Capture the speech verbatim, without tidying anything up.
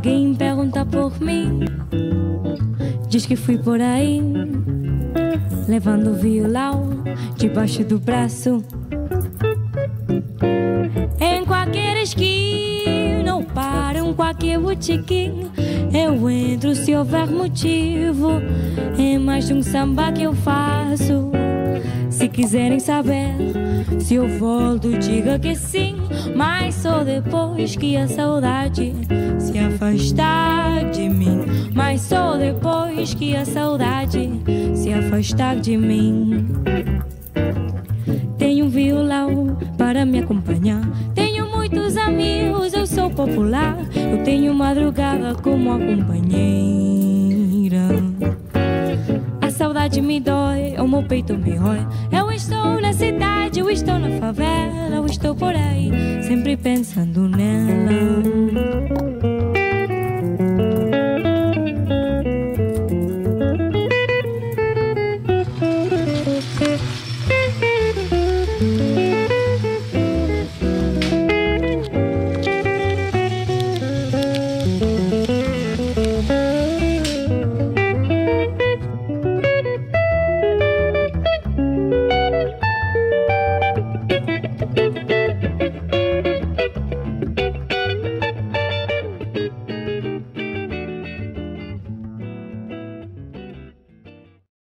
alguém pergunta por mim, diz que fui por aí levando o violão debaixo do braço. Em qualquer esquina ou para em qualquer botequim eu entro se houver motivo. É mais de um samba que eu faço. Se quiserem saber se eu volto, diga que sim, mas só depois que a saudade se afastar de mim. Mas só depois que a saudade se afastar de mim. Tenho um violão para me acompanhar, tenho muitos amigos, eu sou popular. Eu tenho madrugada como a companheira. A saudade me dói, o meu peito me rói. Eu estou na cidade, eu estou na favela, eu estou por aí, sempre pensando nela.